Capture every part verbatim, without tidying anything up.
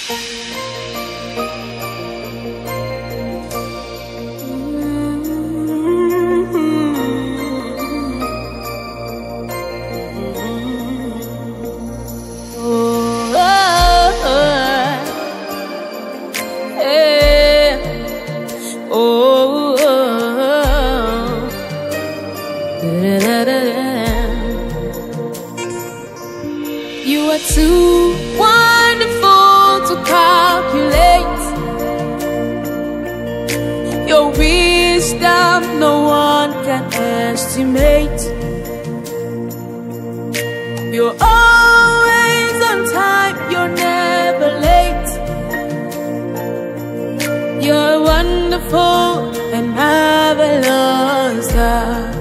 You are too wonderful to calculate. Your wisdom no one can estimate. You're always on time, you're never late. You're wonderful and marvelous, God.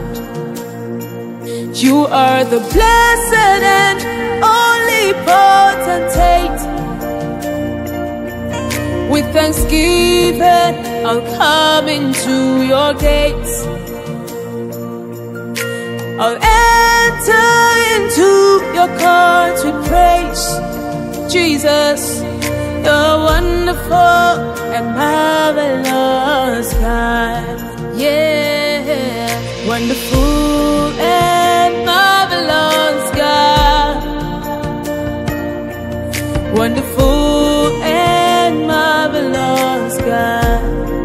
You are the blessed and only potentate. With thanksgiving, I'll come into your gates. I'll enter into your courts with praise. Jesus, you're wonderful and marvelous, God. Yeah, wonderful and marvelous, God. Wonderful and marvelous, God.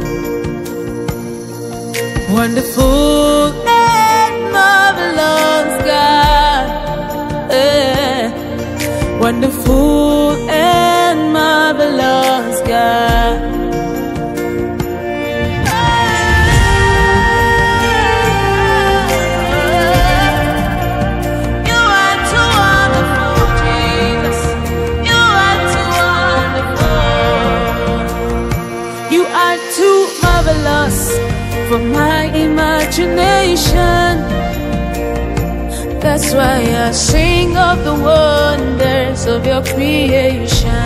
Wonderful and marvelous, God. Yeah. Wonderful and marvelous, God. For my imagination, that's why I sing of the wonders of your creation.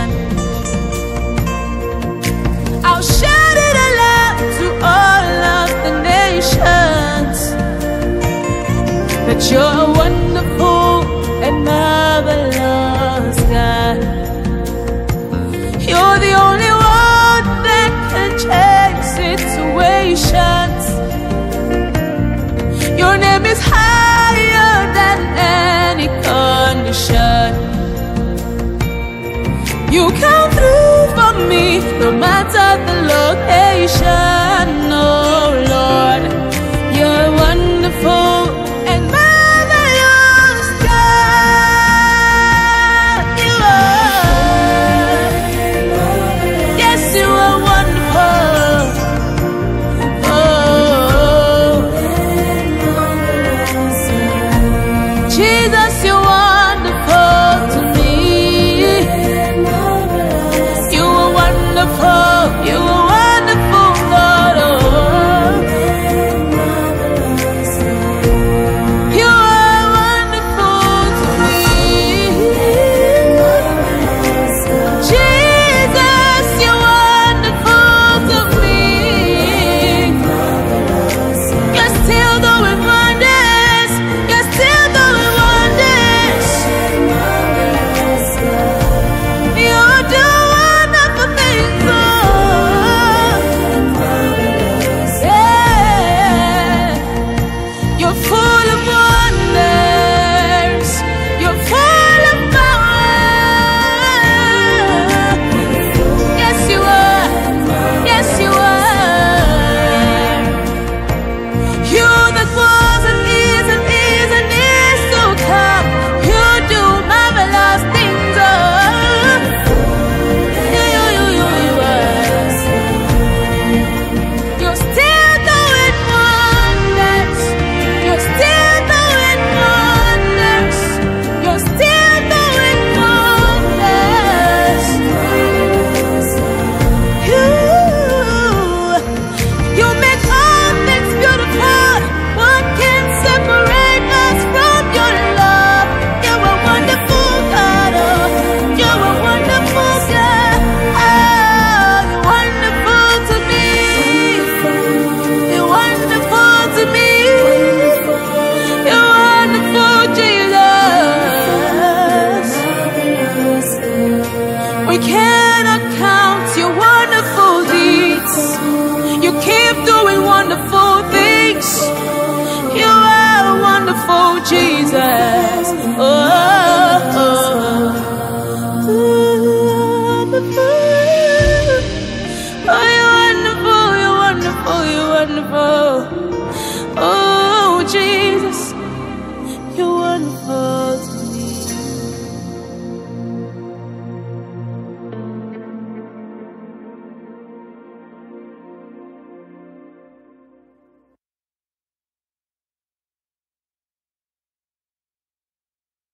I'll shout it aloud to all of the nations, that you're wonderful and marvelous, God. You're the only one that can change situations. Your name is higher than any condition. You come through for me, no matter the location. Oh Lord, you're wonderful and marvelous, God. You are. Yes, you are wonderful. Jesus, you're wonderful to me. You are wonderful, you are wonderful, Lord. Oh. You are wonderful to me. Jesus, you're wonderful to me. You're still doing wonders. You're still doing wonders. You do wonderful things, oh. Yeah. You're full of wonders. You're full of power. Yes, you are. Yes, you are. You that was and is and is and is to come. You do marvelous things, oh. You, you, you, you, you are. You're still doing wonders. You're still doing wonders. You're still doing wonders. You, you make all things beautiful. What can separate us from your love? You're a wonderful God, oh. You're a wonderful God. Oh, you're wonderful to me. You're wonderful to me. You're wonderful, Jesus. We cannot You keep doing wonderful things. You are wonderful, Jesus. Oh, oh, oh. Oh, you're wonderful, you're wonderful, you're wonderful.